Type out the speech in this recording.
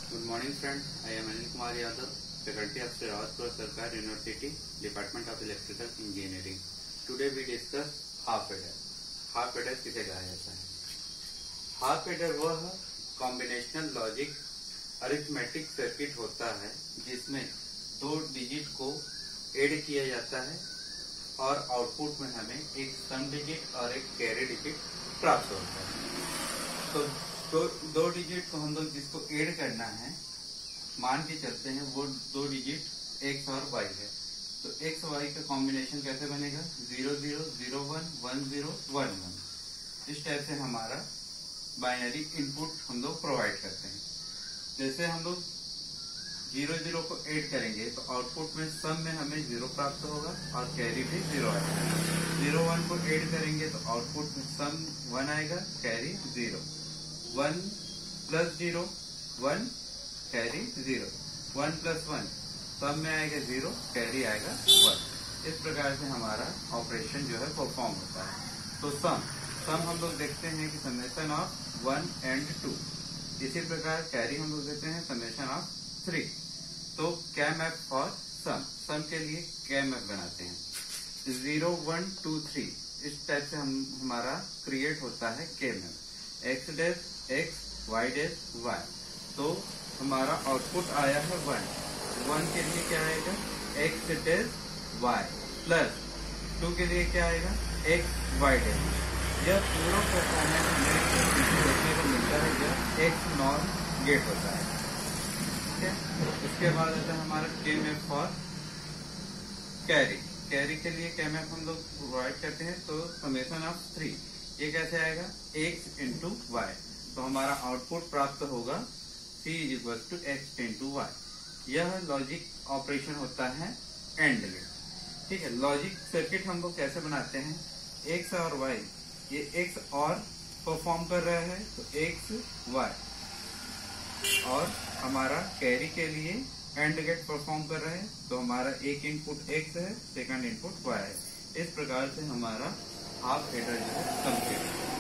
Good morning friends, I am Anil Kumar Yadav, faculty of Sri Rawatpura Sarkar University, Department of Electrical Engineering. Today we discuss half adder. Half adder किसे कहा जाता है? Half adder वह combinational logic arithmetic circuit होता है जिसमें दो digit को ऐड किया जाता है और आउटपुट में हमें एक सम डिजिट और एक कैरी डिजिट प्राप्त होता है। तो दो डिजिट को हम लोग जिसको ऐड करना है मान के चलते हैं वो दो डिजिट एक्स और वाई है। तो एक्स वाई का कॉम्बिनेशन कैसे बनेगा? 0 0 0 1 1 0 1 1। इस टाइप से हमारा बाइनरी इनपुट हम लोग प्रोवाइड करते हैं। जैसे हम लोग 0 0 को ऐड करेंगे तो आउटपुट में सम में हमें 0 प्राप्त होगा और कैरी भी 0 आएगा। 0 1 को ऐड करेंगे तो आउटपुट में सम 1 आएगा, carry 0। 1 plus 0 1, carry 0। 1 plus 1 sum में आएगा 0, कैरी आएगा 1। इस प्रकार से हमारा ऑपरेशन जो है परफॉर्म होता है। तो सम हम लोग देखते हैं कि समेशन ऑफ 1 and 2। इसी प्रकार कैरी हम लोग देते हैं समेशन ऑफ 3। तो क्या मैप फॉर सम के लिए क्या मैप बनाते हैं 0 1 2 3। इस टाइप से हमारा क्रिएट होता है K map. X dash X, Y dash Y. तो हमारा आउटपुट आया है 1 के लिए क्या आएगा? एक्स डैश वाई प्लस 2 के लिए क्या आएगा? X Y dash. यह पूरा परफॉर्मेंस हमें देखने को मिलता है जब एक्स नॉर गेट होता है। ठीक है, उसके बाद आता है हमारा के मैप फॉर कैरी के लिए क्या मैप हम लोग प्रोवाइड करते हैं। तो समेशन ऑफ 3 ये कैसे आएगा? X into Y. तो हमारा आउटपुट प्राप्त होगा C = x इंटू वाई। यह लॉजिक ऑपरेशन होता है एंड गेट। ठीक है, लॉजिक सर्किट हम लोग कैसे बनाते हैं? एक्स और वाई, ये एक्स और परफॉर्म कर रहा है तो एक्स वाई, और हमारा कैरी के लिए एंड गेट परफॉर्म कर रहे हैं तो हमारा एक इनपुट एक्स है, सेकंड इनपुट वाई है। इस प्रकार से हमारा हाफ एडर जो है कंप्लीट है।